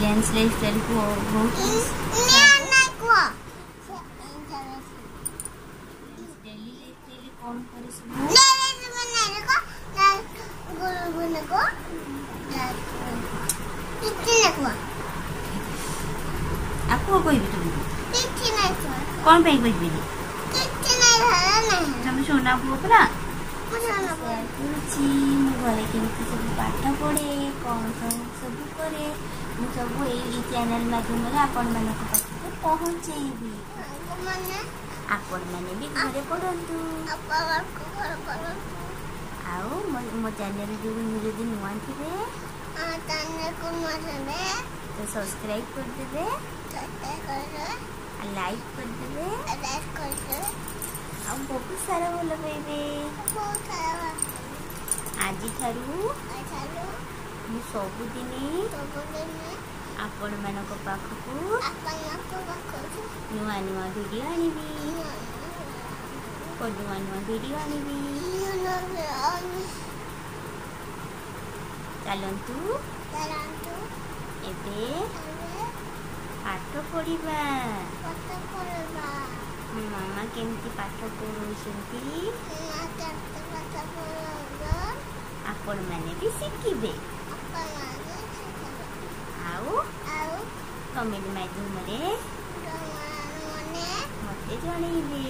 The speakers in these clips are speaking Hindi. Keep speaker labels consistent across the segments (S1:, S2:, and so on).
S1: ट्रांसलेट को बहुत डेली लेते कौन करे सब आपको कोई भी कौन पे कोई भी तुम सोना पुओ परा घरे केमती सब पाठ पढ़े कौन सब करे सब यही चैनल माध्यम आपण मान पहुँचेबी आपण मैंने भी घरे पढ़ु आओ मो चैनल जो नुआ थे तो सब्सक्राइब कर देबे लाइक कर देबे आ बहुत सारा भल पाइबे आज ठारू मु सबुदिन आपण मानक पाखकु नुआ नुआ वीडियो आनिबी नुआ नुआ वीडियो आनिबी चलंतु एबे पाठ पढ़िबा मामा केमती पाठ पढ़ुछंती आपण माने भी शिखिबे आओ कमेंट माध्यम रे मते जणैबे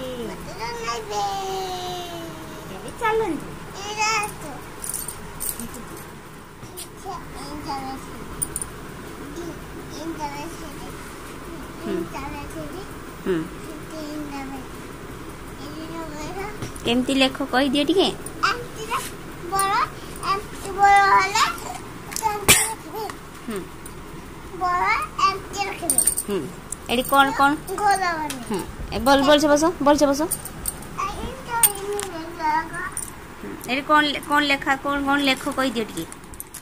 S1: एबे चलंतु केमती लेख कही दिए टिके एडी कौन कौन बोल बोल से बसो एडी कौन लेखा कौन लेख कही दिए टिके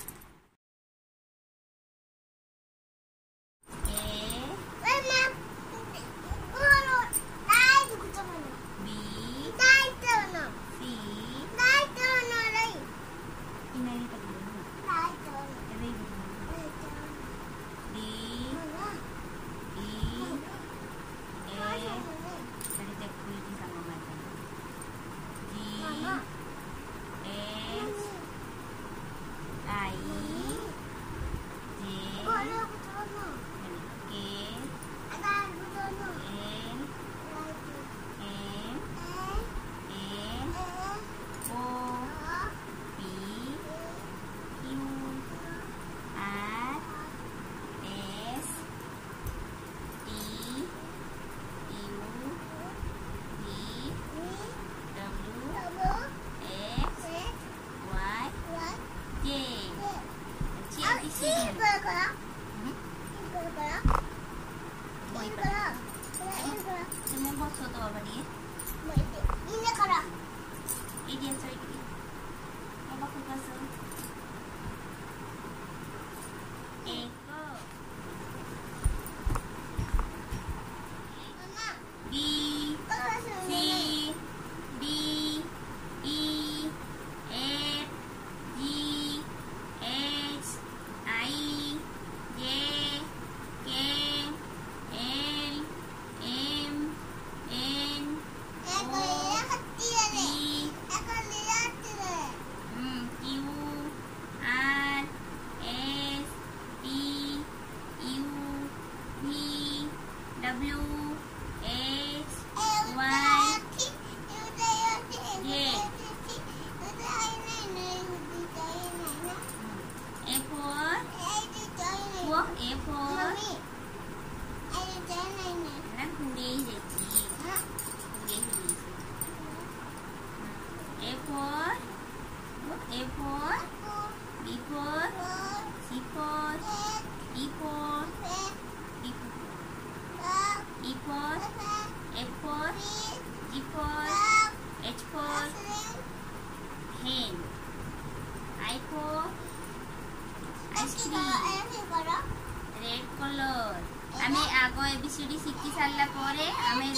S1: आमे आगो एबीसीडी शिखी सारला परे आमे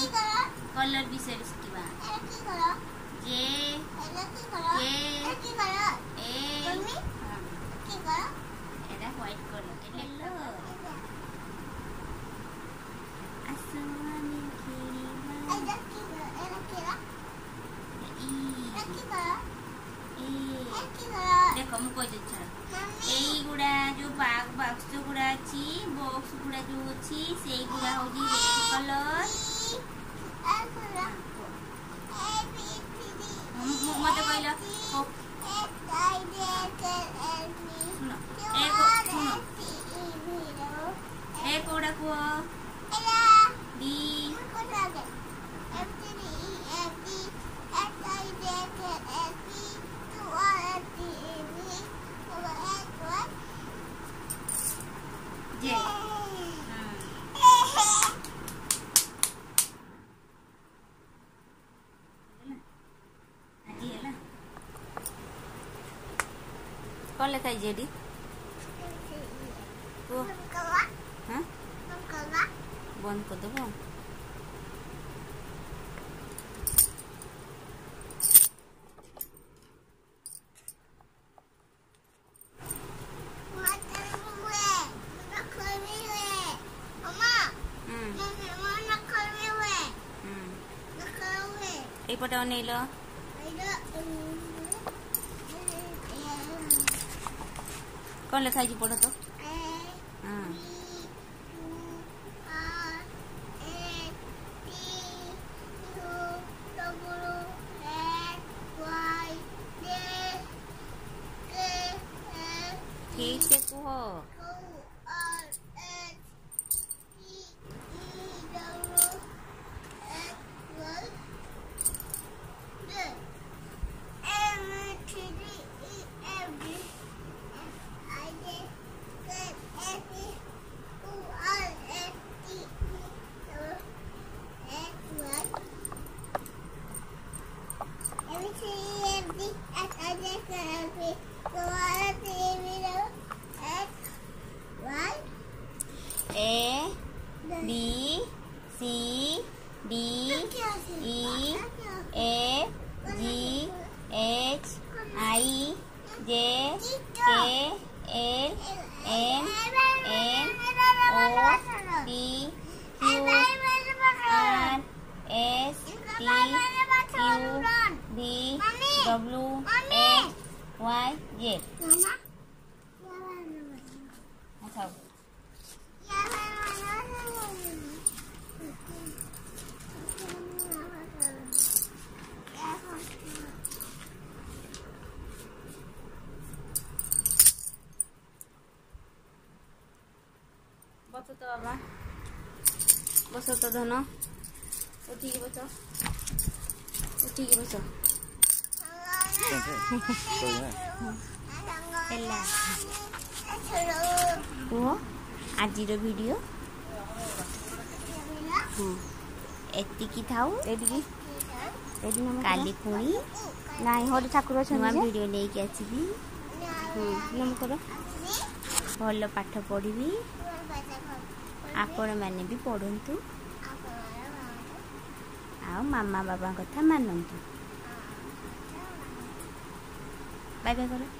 S1: कलर विषय शिखिबा जे ए एदा व्हाइट कलर अच्छी बॉक्स गुड़ा जो अच्छी से गुड़ा होगी रेड कलर मत कहला ए कोड़ा को डी जे कौन लिखा है जेडी वो हाँ बंद कर दो एपटे अनेल कौन लिखा है पढ़ तो ठीक से कहो A B C D E F G H I J K L M N O P Q R S T U V W X Y Z अच्छा बस तो बाबा बस तो धन उठिक बस उठिक बस आज वीडियो एतिकी थाऊ काली पुणी नाई हर ठाकुर नुआ वीडियो लेके आसबी नमकर भल पाठ पढ़ी आपण मैंने भी पढ़ंतु आ मामा बाबा कथा मानंतु बाय बाय करो।